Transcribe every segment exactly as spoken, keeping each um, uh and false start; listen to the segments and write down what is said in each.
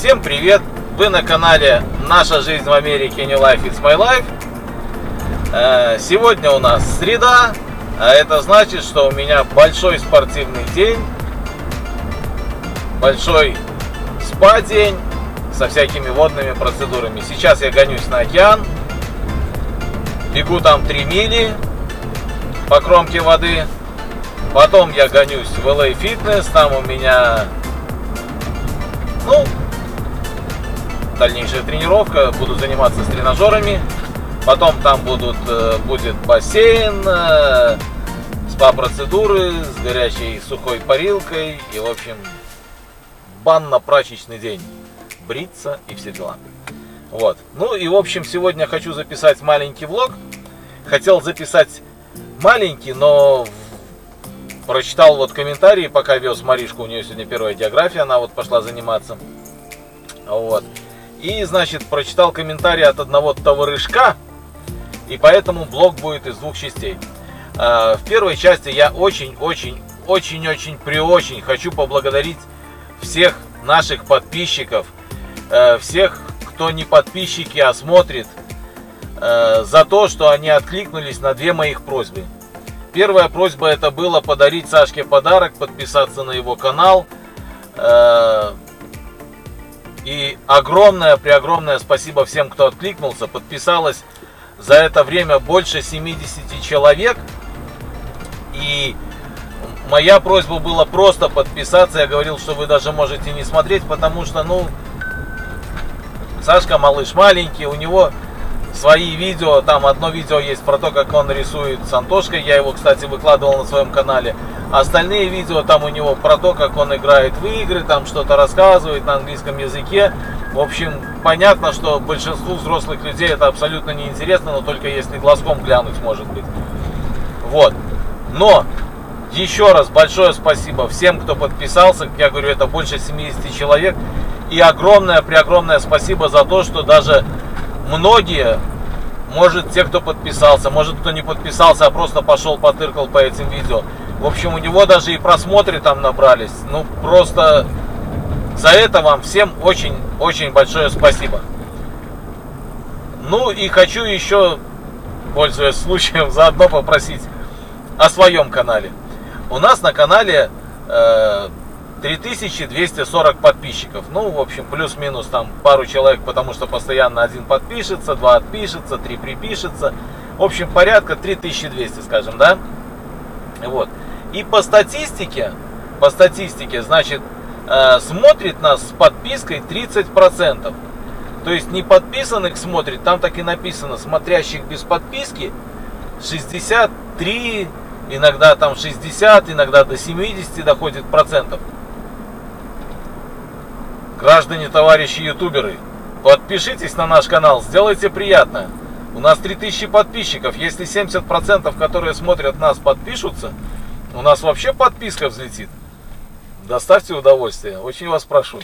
Всем привет! Вы на канале Наша жизнь в Америке, New Life, It's My Life. Сегодня у нас среда, а это значит, что у меня большой спортивный день, большой спа-день со всякими водными процедурами. Сейчас я гонюсь на океан, бегу там три мили по кромке воды. Потом я гонюсь в эл эй Fitness, там у меня, ну, дальнейшая тренировка, буду заниматься с тренажерами. Потом там будут, будет бассейн, спа-процедуры с горячей сухой парилкой. И, в общем, банно-прачечный день. Бриться и все дела. Вот. Ну и, в общем, сегодня хочу записать маленький влог. Хотел записать маленький, но прочитал вот комментарии, пока вез Маришку. У нее сегодня первая география, она вот пошла заниматься. Вот. И, значит, прочитал комментарий от одного товарышка, и поэтому блог будет из двух частей. В первой части я очень-очень-очень-очень-преочень хочу поблагодарить всех наших подписчиков, всех, кто не подписчики, а смотрит, за то, что они откликнулись на две моих просьбы. Первая просьба — это было подарить Сашке подарок, подписаться на его канал. И огромное-преогромное спасибо всем, кто откликнулся. Подписалось за это время больше семидесяти человек. И моя просьба была просто подписаться. Я говорил, что вы даже можете не смотреть, потому что, ну, Сашка малыш маленький, у него свои видео. Там одно видео есть про то, как он рисует с Антошкой. Я его, кстати, выкладывал на своем канале. Остальные видео там у него про то, как он играет в игры, там что-то рассказывает на английском языке. В общем, понятно, что большинству взрослых людей это абсолютно неинтересно, но только если глазком глянуть, может быть. Вот. Но еще раз большое спасибо всем, кто подписался. Я говорю, это больше семидесяти человек. И огромное-преогромное спасибо за то, что даже многие, может, те, кто подписался, может, кто не подписался, а просто пошел потыркал по этим видео. В общем, у него даже и просмотры там набрались. Ну, просто за это вам всем очень-очень большое спасибо. Ну, и хочу еще, пользуясь случаем, заодно попросить о своем канале. У нас на канале э, три тысячи двести сорок подписчиков. Ну, в общем, плюс-минус там пару человек, потому что постоянно один подпишется, два отпишется, три припишется. В общем, порядка три тысячи двести, скажем, да? Вот. И по статистике, по статистике, значит, э, смотрит нас с подпиской тридцать процентов. То есть не подписанных смотрит, там так и написано, смотрящих без подписки шестьдесят три, иногда там шестьдесят, иногда до семидесяти доходит процентов. Граждане, товарищи ютуберы, подпишитесь на наш канал, сделайте приятно. У нас три тысячи подписчиков. Если семьдесят процентов, которые смотрят нас, подпишутся, у нас вообще подписка взлетит. Доставьте удовольствие. Очень вас прошу.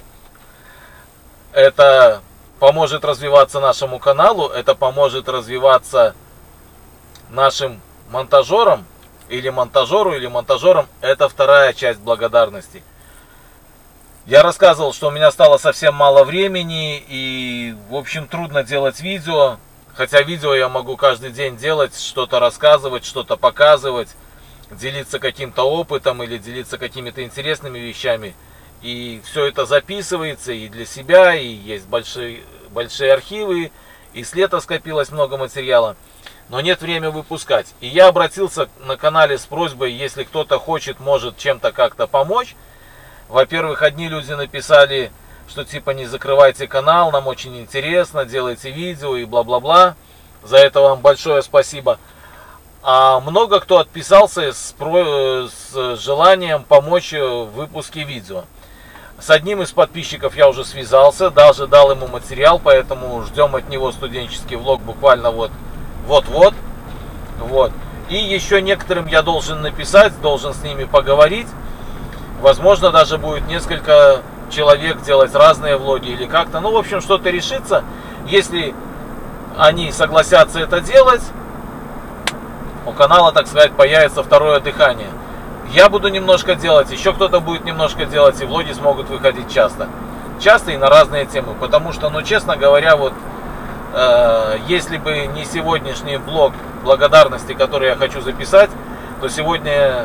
Это поможет развиваться нашему каналу. Это поможет развиваться нашим монтажерам. Или монтажеру, или монтажерам. Это вторая часть благодарности. Я рассказывал, что у меня стало совсем мало времени. И, в общем, трудно делать видео. Хотя видео я могу каждый день делать, что-то рассказывать, что-то показывать, делиться каким-то опытом или делиться какими-то интересными вещами. И все это записывается и для себя, и есть большие, большие архивы, и с лета скопилось много материала. Но нет времени выпускать. И я обратился на канале с просьбой, если кто-то хочет, может чем-то как-то помочь. Во-первых, одни люди написали, что типа не закрывайте канал, нам очень интересно, делайте видео и бла-бла-бла. За это вам большое спасибо. А много кто отписался с, про... с желанием помочь в выпуске видео. С одним из подписчиков я уже связался, даже дал ему материал, поэтому ждем от него студенческий влог буквально вот вот-вот. Вот. И еще некоторым я должен написать, должен с ними поговорить. Возможно, даже будет несколько человек делать разные влоги или как-то. Ну, в общем, что-то решится. Если они согласятся это делать, у канала, так сказать, появится второе дыхание. Я буду немножко делать, еще кто-то будет немножко делать, и влоги смогут выходить часто. часто и на разные темы. Потому что, ну, честно говоря, вот э, если бы не сегодняшний блог благодарности, который я хочу записать, то сегодня,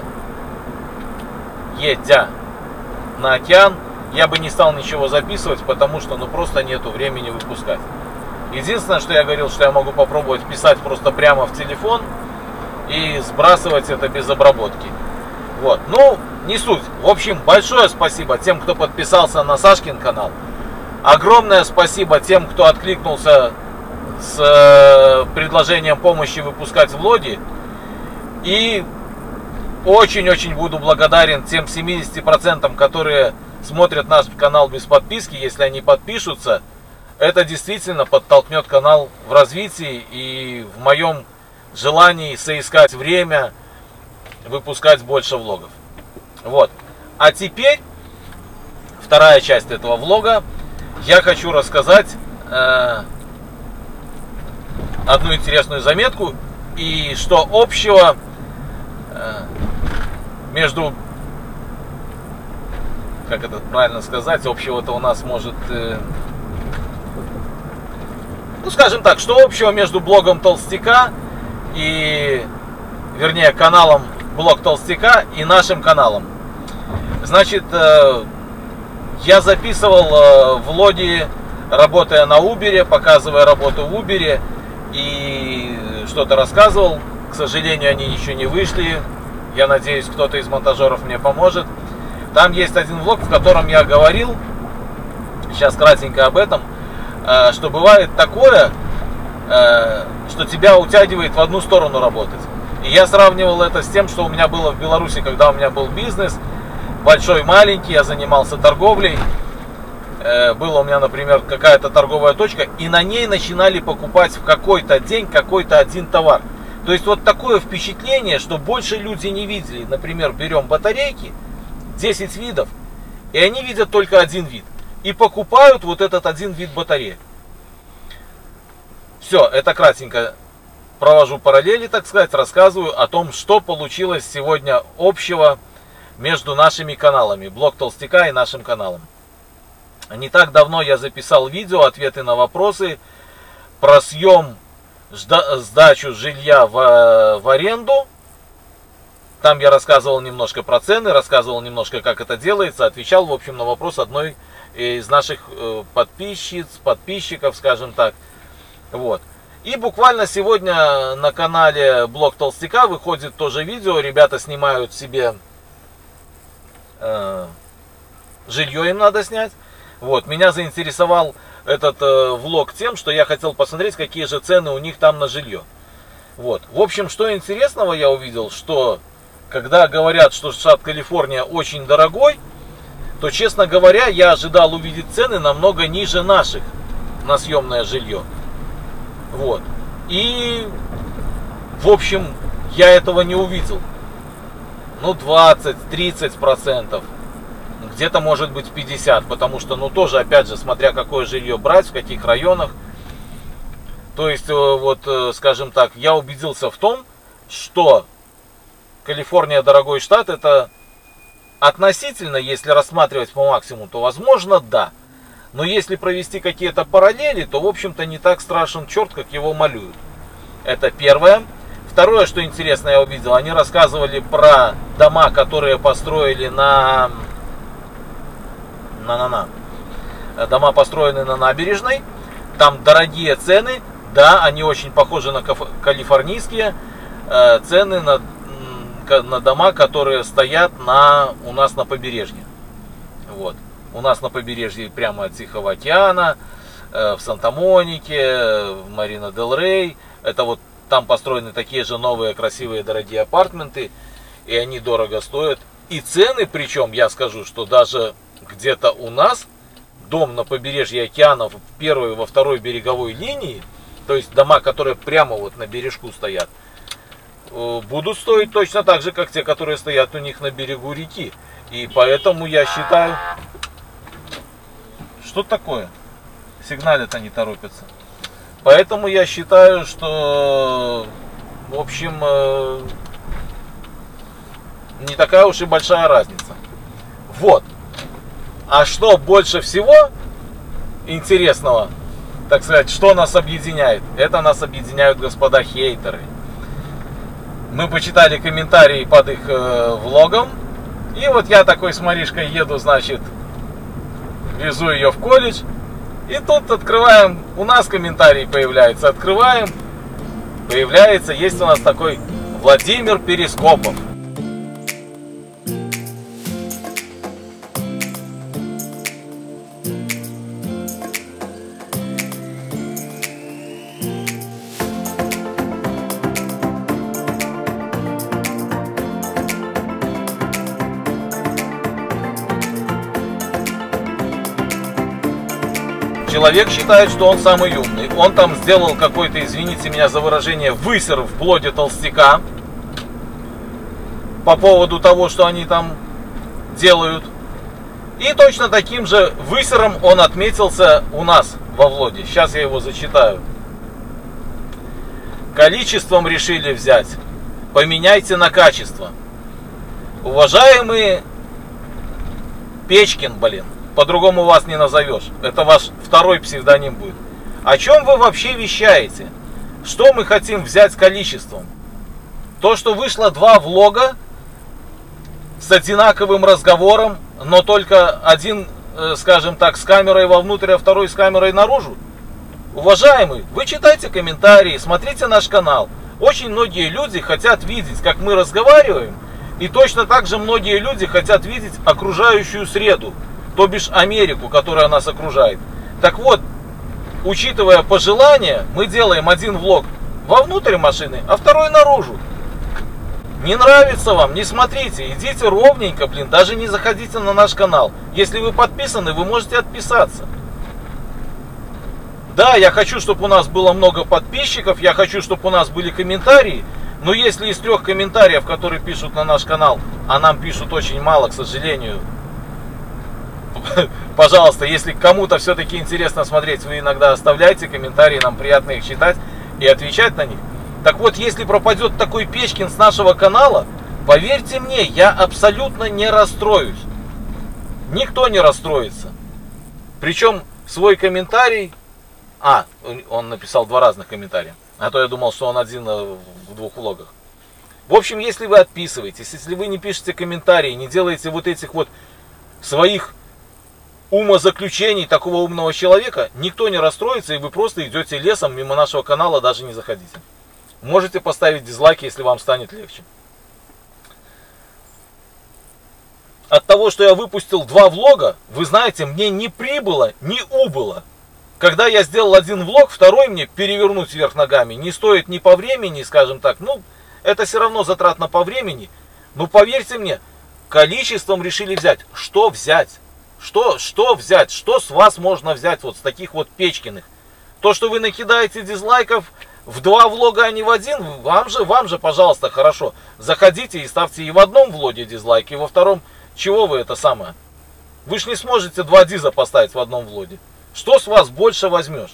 едя на океан, я бы не стал ничего записывать, потому что, ну, просто нету времени выпускать. Единственное, что я говорил, что я могу попробовать писать просто прямо в телефон и сбрасывать это без обработки. Вот, ну, не суть. В общем, большое спасибо тем, кто подписался на Сашкин канал. Огромное спасибо тем, кто откликнулся с э, предложением помощи выпускать влоги. И очень-очень буду благодарен тем семидесяти процентам, которые смотрят наш канал без подписки. Если они подпишутся, это действительно подтолкнет канал в развитии и в моем желании соискать время выпускать больше влогов. Вот. А теперь вторая часть этого влога. Я хочу рассказать э, одну интересную заметку и что общего э, между, как это правильно сказать, общего-то у нас может, э, ну, скажем так, что общего между блогом Толстяка и, вернее, каналом Блог Толстяка и нашим каналом. Значит, э, я записывал э, влоги, работая на Uber, показывая работу в Uber, и что-то рассказывал. К сожалению, они еще не вышли. Я надеюсь, кто-то из монтажеров мне поможет. Там есть один влог, в котором я говорил, сейчас кратенько об этом, э, что бывает такое, э, что тебя утягивает в одну сторону работать. И я сравнивал это с тем, что у меня было в Беларуси, когда у меня был бизнес, большой, маленький, я занимался торговлей. Э, была у меня, например, какая-то торговая точка, и на ней начинали покупать в какой-то день какой-то один товар. То есть вот такое впечатление, что больше люди не видели. Например, берем батарейки, десять видов, и они видят только один вид. И покупают вот этот один вид батареек. Все, это кратенько. Провожу параллели, так сказать, рассказываю о том, что получилось сегодня общего между нашими каналами, Блог Толстяка и нашим каналом. Не так давно я записал видео, ответы на вопросы про съем, сдачу жилья в, в аренду. Там я рассказывал немножко про цены, рассказывал немножко, как это делается, отвечал, в общем, на вопрос одной из наших подписчиц, подписчиков, скажем так. Вот. И буквально сегодня на канале Блог Толстяка выходит тоже видео. Ребята снимают себе э, жилье, им надо снять. Вот. Меня заинтересовал этот э, влог тем, что я хотел посмотреть, какие же цены у них там на жилье. Вот. В общем, что интересного я увидел, что когда говорят, что штат Калифорния очень дорогой, то, честно говоря, я ожидал увидеть цены намного ниже наших на съемное жилье. Вот. И, в общем, я этого не увидел. Ну, двадцать-тридцать процентов. Где-то может быть пятьдесят. Потому что, ну, тоже, опять же, смотря какое жилье брать, в каких районах. То есть, вот, скажем так, я убедился в том, что Калифорния дорогой штат. Это относительно, если рассматривать по максимуму, то, возможно, да. Но если провести какие-то параллели, то, в общем-то, не так страшен черт, как его малюют. Это первое. Второе, что интересно я увидел, они рассказывали про дома, которые построили на... На-на-на. Дома построены на набережной. Там дорогие цены. Да, они очень похожи на калифорнийские э, цены на, на дома, которые стоят на, у нас на побережье. Вот. У нас на побережье прямо от Тихого океана, э, в Санта-Монике, в Марина-дель-Рей. Это вот там построены такие же новые красивые дорогие апартаменты. И они дорого стоят. И цены, причем, я скажу, что даже где-то у нас дом на побережье океана в первой и во второй береговой линии, то есть дома, которые прямо вот на бережку стоят, будут стоить точно так же, как те, которые стоят у них на берегу реки. И поэтому я считаю... Что такое? Сигналят, они торопятся. Поэтому я считаю, что, в общем, не такая уж и большая разница. Вот. А что больше всего интересного, так сказать, что нас объединяет? Это нас объединяют, господа, хейтеры. Мы почитали комментарии под их э, влогом. И вот я такой с Маришкой еду, значит, везу ее в колледж. И тут открываем, у нас комментарий появляется. Открываем, появляется, есть у нас такой Владимир Перископов. Человек считает, что он самый умный. Он там сделал какой-то, извините меня за выражение, высер в плоде толстяка по поводу того, что они там делают. И точно таким же высером он отметился у нас во влоге. Сейчас я его зачитаю. Количеством решили взять. Поменяйте на качество. Уважаемые Печкин, блин. По-другому вас не назовешь. Это ваш второй псевдоним будет. О чем вы вообще вещаете? Что мы хотим взять количеством? То, что вышло два влога с одинаковым разговором, но только один, скажем так, с камерой вовнутрь, а второй с камерой наружу? Уважаемые, вы читайте комментарии, смотрите наш канал. Очень многие люди хотят видеть, как мы разговариваем, и точно так же многие люди хотят видеть окружающую среду. То бишь Америку, которая нас окружает. Так вот, учитывая пожелания, мы делаем один влог вовнутрь машины, а второй наружу. Не нравится вам, не смотрите, идите ровненько, блин, даже не заходите на наш канал. Если вы подписаны, вы можете отписаться. Да, я хочу, чтобы у нас было много подписчиков, я хочу, чтобы у нас были комментарии, но если из трех комментариев, которые пишут на наш канал, а нам пишут очень мало, к сожалению, пожалуйста, если кому-то все-таки интересно смотреть, вы иногда оставляйте комментарии, нам приятно их читать и отвечать на них. Так вот, если пропадет такой Печкин с нашего канала, поверьте мне, я абсолютно не расстроюсь. Никто не расстроится. Причем свой комментарий... А, он написал два разных комментария. А то я думал, что он один в двух влогах. В общем, если вы отписываетесь, если вы не пишете комментарии, не делаете вот этих вот своих умозаключений такого умного человека, никто не расстроится, и вы просто идете лесом мимо нашего канала, даже не заходите. Можете поставить дизлайки, если вам станет легче. От того, что я выпустил два влога, вы знаете, мне ни прибыло, ни убыло. Когда я сделал один влог, второй мне перевернуть вверх ногами не стоит ни по времени, скажем так, ну, это все равно затратно по времени. Но поверьте мне, количеством решили взять. Что взять? Что, что взять? Что с вас можно взять вот с таких вот Печкиных? То, что вы накидаете дизлайков в два влога, а не в один, вам же, вам же, пожалуйста, хорошо. Заходите и ставьте и в одном влоге дизлайки, и во втором. Чего вы это самое? Вы же не сможете два диза поставить в одном влоге. Что с вас больше возьмешь?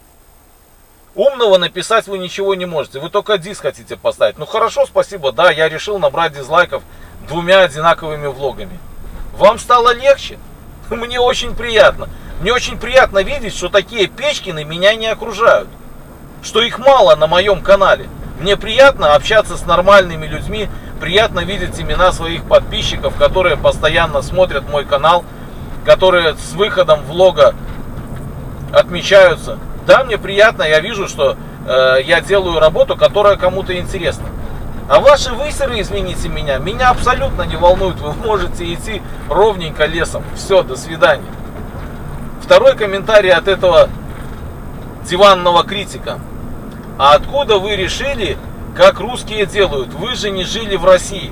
Умного написать вы ничего не можете. Вы только диз хотите поставить. Ну хорошо, спасибо. Да, я решил набрать дизлайков двумя одинаковыми влогами. Вам стало легче? Мне очень приятно. Мне очень приятно видеть, что такие Печкины меня не окружают. Что их мало на моем канале. Мне приятно общаться с нормальными людьми. Приятно видеть имена своих подписчиков, которые постоянно смотрят мой канал. Которые с выходом влога отмечаются. Да, мне приятно. Я вижу, что э, я делаю работу, которая кому-то интересна. А ваши высеры, извините меня, меня абсолютно не волнуют. Вы можете идти ровненько лесом. Все, до свидания. Второй комментарий от этого диванного критика. А откуда вы решили, как русские делают? Вы же не жили в России.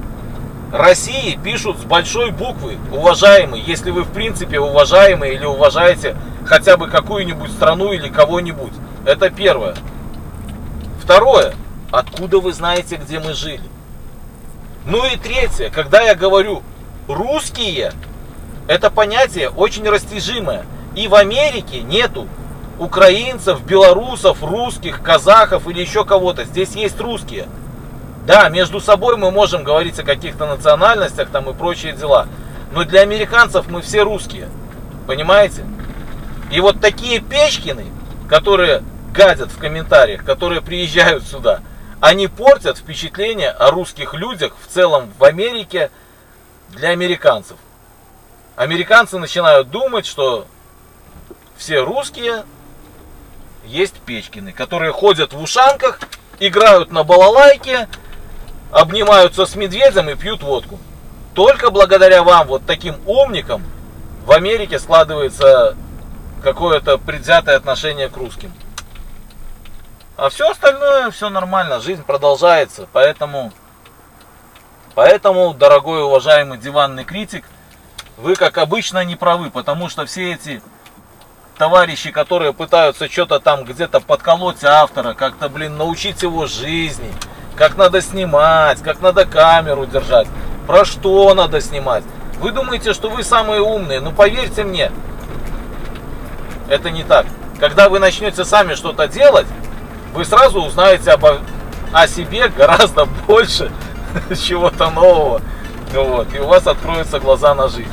России пишут с большой буквы, уважаемый, если вы в принципе уважаемый или уважаете хотя бы какую-нибудь страну или кого-нибудь. Это первое. Второе. Откуда вы знаете, где мы жили? Ну и третье. Когда я говорю русские, это понятие очень растяжимое. И в Америке нету украинцев, белорусов, русских, казахов или еще кого-то. Здесь есть русские. Да, между собой мы можем говорить о каких-то национальностях там и прочие дела. Но для американцев мы все русские. Понимаете? И вот такие Печкины, которые гадят в комментариях, которые приезжают сюда, они портят впечатление о русских людях в целом в Америке для американцев. Американцы начинают думать, что все русские есть Печкины, которые ходят в ушанках, играют на балалайке, обнимаются с медведем и пьют водку. Только благодаря вам, вот таким умникам, в Америке складывается какое-то предвзятое отношение к русским. А все остальное, все нормально, жизнь продолжается. Поэтому, поэтому, дорогой уважаемый диванный критик, вы, как обычно, не правы. Потому что все эти товарищи, которые пытаются что-то там где-то подколоть автора, как-то, блин, научить его жизни, как надо снимать, как надо камеру держать, про что надо снимать. Вы думаете, что вы самые умные, но поверьте мне, это не так. Когда вы начнете сами что-то делать, вы сразу узнаете обо, о себе гораздо больше чего-то нового. Вот, и у вас откроются глаза на жизнь.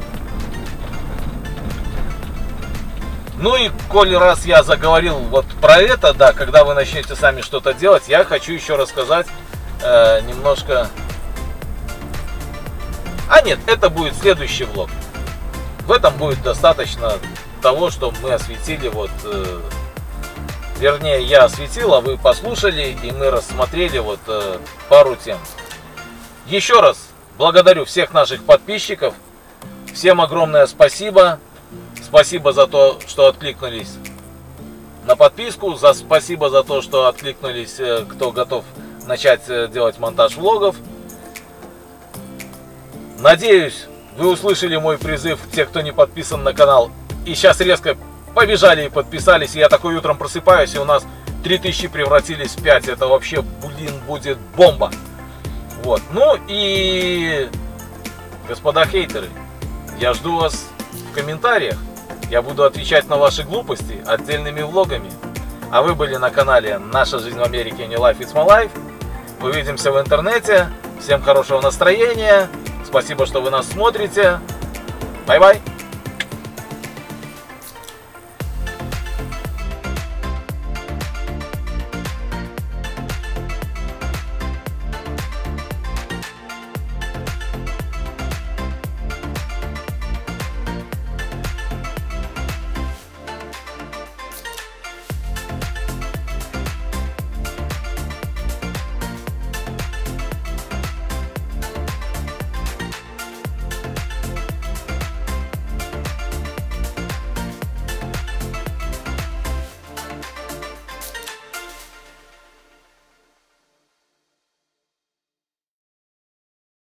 Ну и коль раз я заговорил вот про это, да, когда вы начнете сами что-то делать, я хочу еще рассказать э, немножко... А нет, это будет следующий влог. В этом будет достаточно того, что мы осветили вот... Э, вернее, я осветил, а вы послушали, и мы рассмотрели вот э, пару тем. Еще раз благодарю всех наших подписчиков. Всем огромное спасибо. Спасибо за то, что откликнулись на подписку. За, спасибо за то, что откликнулись, э, кто готов начать э, делать монтаж влогов. Надеюсь, вы услышали мой призыв, те, кто не подписан на канал. И сейчас резко побежали и подписались. И я такой утром просыпаюсь, и у нас три тысячи превратились в пять. Это вообще, блин, будет бомба. Вот. Ну и, господа хейтеры, я жду вас в комментариях. Я буду отвечать на ваши глупости отдельными влогами. А вы были на канале «Наша жизнь в Америке, не Life It's My Life». Увидимся в интернете. Всем хорошего настроения. Спасибо, что вы нас смотрите. Бай-бай.